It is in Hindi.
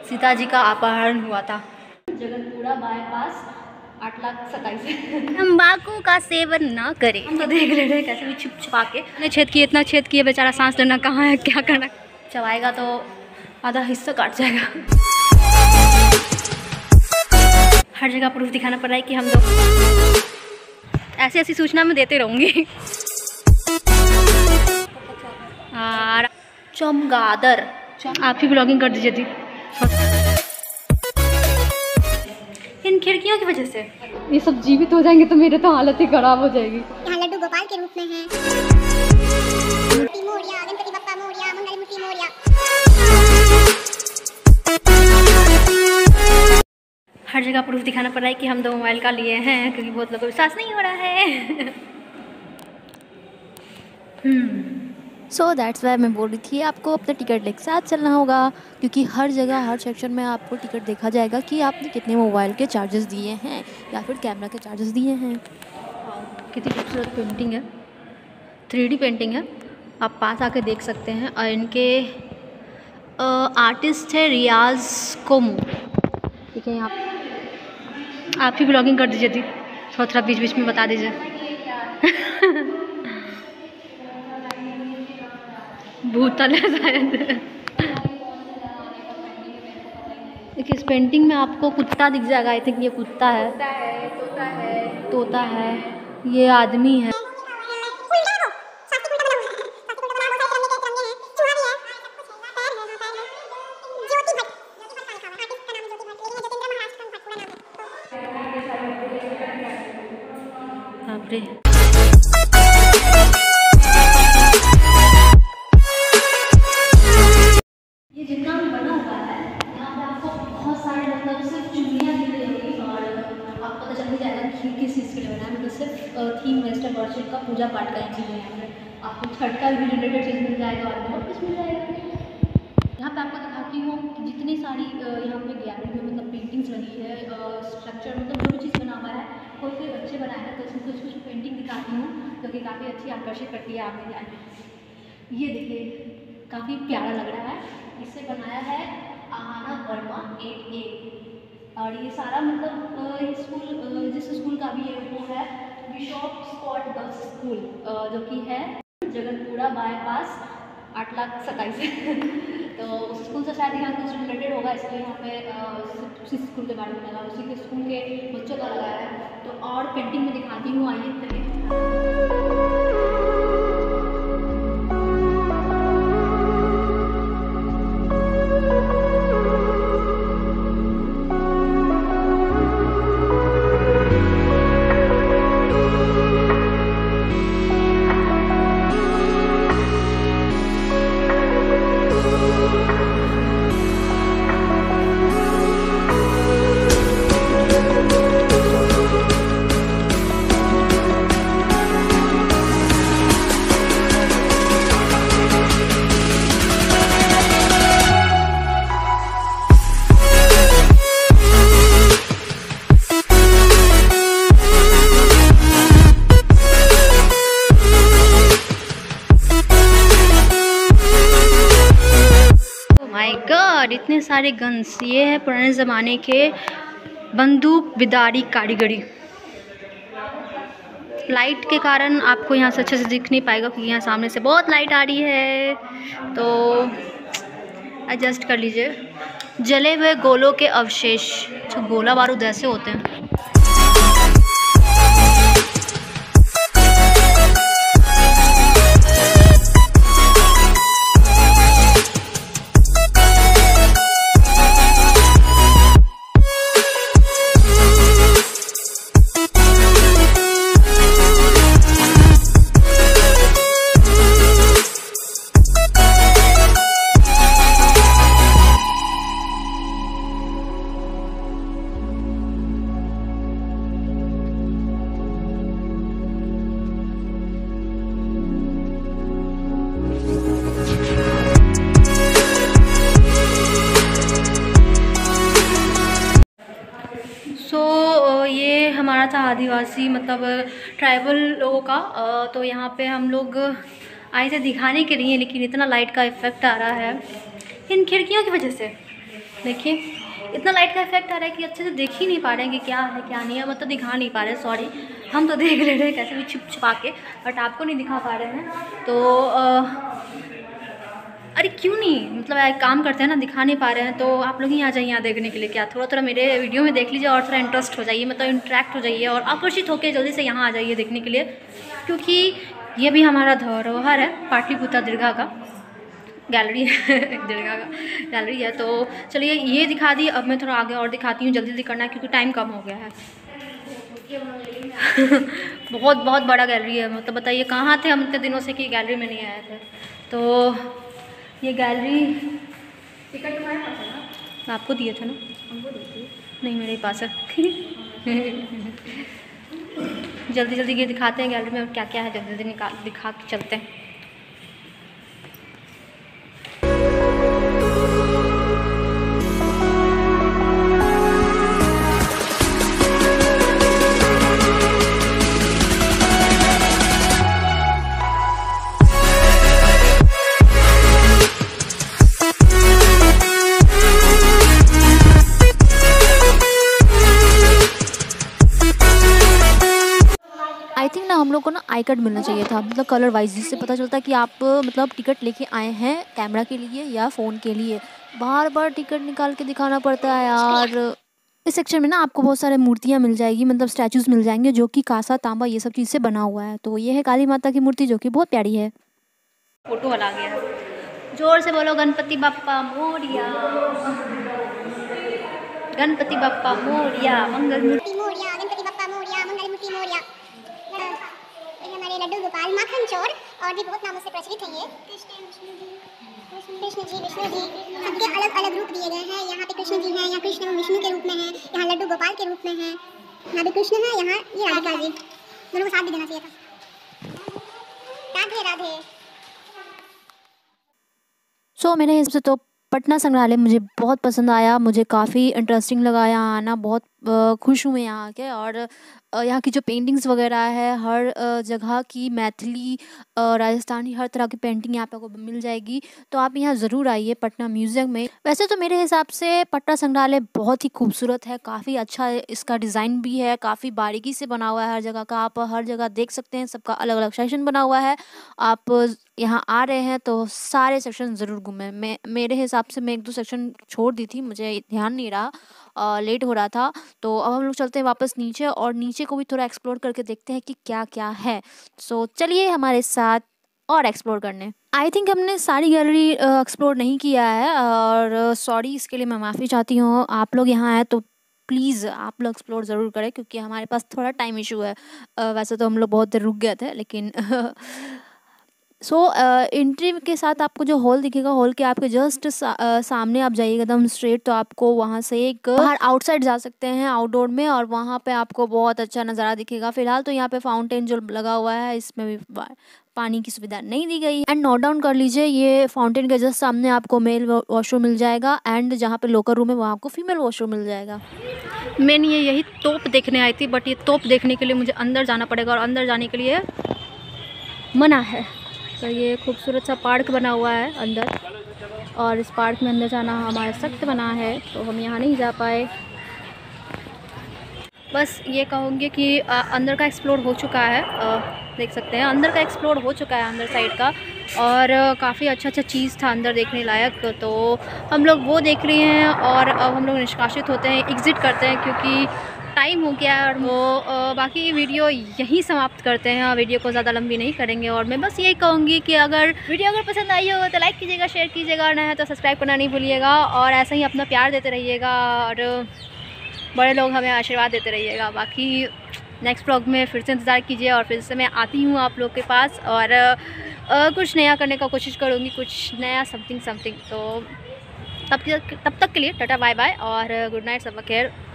सीता जी का अपहरण हुआ था। जगतपुरा बाईपास 8,27,000। तंबाकू का सेवन ना करें। हम तो देख ले रहे हैं कैसे भी छुप छुपा के। इतने छेद किए, इतना छेद किए, बेचारा सांस लेना कहाँ है, क्या करना। चबाएगा तो आधा हिस्सा काट जाएगा। हर जगह प्रूफ दिखाना पड़ रहा है कि हम लोग ऐसी ऐसी सूचना मैं देते रहूँगी। और चमगादड़, आप ही ब्लॉगिंग कर दीजिए थी इन खिड़कियों की वजह से। ये सब जीवित हो जाएंगे तो मेरे तो हालत ही खराब हो जाएगी। यहाँ लड्डू गोपाल के रूप में है। मोरिया, गणपति बप्पा मोरिया, मंगलमूर्ति मोरिया। हर जगह प्रूफ दिखाना पड़ रहा है कि हम 2 मोबाइल का लिए हैं, क्योंकि बहुत लोगों को विश्वास नहीं हो रहा है। सो दैट्स वाई मैं बोल रही थी आपको अपना टिकट लेके साथ चलना होगा, क्योंकि हर जगह हर सेक्शन में आपको टिकट देखा जाएगा कि आपने कितने मोबाइल के चार्जेस दिए हैं या फिर कैमरा के चार्जेस दिए हैं। कितनी खूबसूरत पेंटिंग है, 3D पेंटिंग है, आप पास आके देख सकते हैं। और इनके आर्टिस्ट है रियाज कोमू, ठीक है। यहाँ आप ही ब्लॉगिंग कर दीजिए थी, थोड़ा बीच बीच में बता दीजिए। भूतल है शायद। देखिए इस पेंटिंग में आपको कुत्ता दिख जाएगा, आई थिंक ये कुत्ता है, तोता है, ये आदमी है। बाप रे, ये जितना भी बना हुआ है यहाँ पे आपको बहुत सारे मतलब सिर्फ चूड़ियाँ दिख रही होगी और आपको पता चल ही जाएगा कि किस चीज़ के लिए बना है। मतलब सिर्फ थीम वेस्टर्न वर्शिप का पूजा पाठ का ही चीज़ है। यहाँ पे आपको छठ का भी रिलेटेड चीज़ मिल जाएगा और बहुत कुछ मिल जाएगा। यहाँ पे आपको दिखाती हूँ कि जितनी सारी यहाँ पे गैलरी में मतलब पेंटिंग्स लगी है, स्ट्रक्चर मतलब जो भी चीज़ बना हुआ है कोई कोई बच्चे बनाए हैं, तो इसमें कुछ कुछ पेंटिंग दिखाती हूँ जो कि काफ़ी अच्छी आकर्षित करती है आपके ध्यान में। ये देखिए काफ़ी प्यारा लग रहा है। इसे बनाया है आहाना वर्मा 8A और ये सारा मतलब स्कूल जिस स्कूल का भी ये वो है बिशॉप स्कॉट गर्ल्स स्कूल जो कि है जगतपुरा बाईपास 8,27,000। तो उस स्कूल से शायद यहाँ कुछ रिलेटेड होगा, इसलिए यहाँ पे उसी स्कूल के बारे में लगा, उसी के स्कूल के बच्चों का लगाया है। तो और पेंटिंग में दिखाती हूँ, आइए। माय गॉड, इतने सारे गन्स। ये है पुराने ज़माने के बंदूक बिदारी कारीगरी। लाइट के कारण आपको यहाँ से अच्छे से दिख नहीं पाएगा क्योंकि यहाँ सामने से बहुत लाइट आ रही है, तो एडजस्ट कर लीजिए। जले हुए गोलों के अवशेष, जो गोला बारूद ऐसे होते हैं। ये हमारा था आदिवासी मतलब ट्राइबल लोगों का। तो यहाँ पे हम लोग आए थे दिखाने के लिए, लेकिन इतना लाइट का इफ़ेक्ट आ रहा है इन खिड़कियों की वजह से। देखिए इतना लाइट का इफेक्ट आ रहा है कि अच्छे से देख ही नहीं पा रहे हैं कि क्या है क्या नहीं है, मतलब दिखा नहीं पा रहे हैं। सॉरी, हम तो देख ले रहे हैं कैसे भी छुपा के, बट आपको नहीं दिखा पा रहे हैं। तो अरे क्यों नहीं, मतलब एक काम करते हैं ना, दिखा नहीं पा रहे हैं तो आप लोग ही आ जाइए यहाँ देखने के लिए। क्या थोड़ा मेरे वीडियो में देख लीजिए और थोड़ा इंटरेस्ट हो जाइए, मतलब इंटरेक्ट हो जाइए और आकर्षित होकर जल्दी से यहाँ आ जाइए देखने के लिए, क्योंकि ये भी हमारा धरोहर है, पाटलिपुत्र दीर्घा का गैलरी है दीर्घा का गैलरी है। तो चलिए ये दिखा दी, अब मैं थोड़ा आगे और दिखाती हूँ, जल्दी करना है क्योंकि टाइम कम हो गया है। बहुत बड़ा गैलरी है, मतलब बताइए कहाँ थे हम इतने दिनों से कि गैलरी में नहीं आए थे। तो ये गैलरी टिकट तुम्हारे पास है ना, आपको दिए थे ना, हमको दिए नहीं, मेरे पास है जल्दी ये दिखाते हैं गैलरी में क्या क्या है, जल्दी दिखा के चलते हैं। आई थिंक ना हम लोग को ना आई कार्ड मिलना चाहिए था, मतलब कलर वाइज, जिससे पता चलता है कि आप मतलब टिकट लेके आए हैं कैमरा के लिए या फ़ोन के लिए। बार टिकट निकाल के दिखाना पड़ता है यार। इस सेक्शन में ना आपको बहुत सारे मूर्तियाँ मिल जाएगी, मतलब स्टैचूज़ मिल जाएंगे जो कि कांसा तांबा ये सब चीज़ से बना हुआ है। तो ये है काली माता की मूर्ति जो कि बहुत प्यारी है। फोटो वाला गया है, जोर से बोलो गणपति बप्पा मोरिया, गणपति बप्पा मोरिया, मंगल मूर्ति मोरिया, गणपति बप्पा मोरिया, मंगल मूर्ति मोरिया। हमारे लड्डू गोपाल, माखन चोर और भी बहुत नामों से प्रचलित है ये। कृष्ण जी विष्णु जी सबके अलग अलग रूप दिए गए हैं। यहाँ पे कृष्ण जी हैं, यहाँ कृष्ण एवं विष्णु के रूप में हैं, यहाँ लड्डू गोपाल के रूप में हैं, यहाँ भी कृष्ण है, यहाँ ये राधिका जी, दोनों को साथ भी देना चाहिए था। राधे राधे। सो मेरे हिसाब से तो पटना संग्रहालय मुझे बहुत पसंद आया, मुझे काफ़ी इंटरेस्टिंग लगा यहाँ आना, बहुत खुश हूँ मैं यहाँ आके। और यहाँ की जो पेंटिंग्स वगैरह है, हर जगह की मैथिली राजस्थानी हर तरह की पेंटिंग यहाँ पे आपको मिल जाएगी। तो आप यहाँ ज़रूर आइए पटना म्यूज़ियम में। वैसे तो मेरे हिसाब से पटना संग्रहालय बहुत ही खूबसूरत है, काफ़ी अच्छा इसका डिज़ाइन भी है, काफ़ी बारीकी से बना हुआ है हर जगह का। आप हर जगह देख सकते हैं, सबका अलग अलग सेक्शन बना हुआ है। आप यहाँ आ रहे हैं तो सारे सेक्शन ज़रूर घूमें। मेरे हिसाब से मैं 1-2 सेक्शन छोड़ दी थी, मुझे ध्यान नहीं रहा, लेट हो रहा था। तो अब हम लोग चलते हैं वापस नीचे और नीचे को भी थोड़ा एक्सप्लोर करके देखते हैं कि क्या क्या है। सो चलिए हमारे साथ और एक्सप्लोर करने। आई थिंक हमने सारी गैलरी एक्सप्लोर नहीं किया है और सॉरी, इसके लिए मैं माफ़ी चाहती हूँ। आप लोग यहाँ आए तो प्लीज़ आप लोग एक्सप्लोर ज़रूर करें, क्योंकि हमारे पास थोड़ा टाइम इशू है। वैसे तो हम लोग बहुत देर रुक गए थे, लेकिन एंट्री के साथ आपको जो हॉल दिखेगा, हॉल के आपके जस्ट सामने आप जाइएगा एकदम स्ट्रेट, तो आपको वहाँ से एक बाहर आउटसाइड जा सकते हैं आउटडोर में, और वहाँ पे आपको बहुत अच्छा नज़ारा दिखेगा। फिलहाल तो यहाँ पे फाउंटेन जो लगा हुआ है, इसमें भी पानी की सुविधा नहीं दी गई। एंड नोट डाउन कर लीजिए, ये फाउंटेन के जस्ट सामने आपको मेल वॉशरूम मिल जाएगा, एंड जहाँ पे लोकर रूम है वहाँ आपको फीमेल वॉशरूम मिल जाएगा। मैंने यही तोप देखने आई थी, बट ये तोप देखने के लिए मुझे अंदर जाना पड़ेगा और अंदर जाने के लिए मना है। तो ये खूबसूरत सा पार्क बना हुआ है अंदर, और इस पार्क में अंदर जाना हमारा सख्त मना है, तो हम यहाँ नहीं जा पाए। बस ये कहूँगी कि अंदर का एक्सप्लोर हो चुका है, देख सकते हैं अंदर का एक्सप्लोर हो चुका है अंदर साइड का, और काफ़ी अच्छा चीज़ था अंदर देखने लायक। तो हम लोग वो देख रहे हैं और अब हम लोग निष्कासित होते हैं, एग्ज़िट करते हैं, क्योंकि टाइम हो गया है। और वो बाकी वीडियो यहीं समाप्त करते हैं, वीडियो को ज़्यादा लंबी नहीं करेंगे। और मैं बस यही कहूँगी कि अगर वीडियो पसंद आई हो तो लाइक कीजिएगा, शेयर कीजिएगा, और नया है तो सब्सक्राइब करना नहीं भूलिएगा, और ऐसा ही अपना प्यार देते रहिएगा और बड़े लोग हमें आशीर्वाद देते रहिएगा। बाकी नेक्स्ट व्लॉग में फिर से इंतज़ार कीजिए, और फिर से मैं आती हूँ आप लोग के पास, और कुछ नया करने का कोशिश करूँगी, कुछ नया समथिंग। तो तब तक के लिए टाटा बाय बाय और गुड नाइट, सब खैर।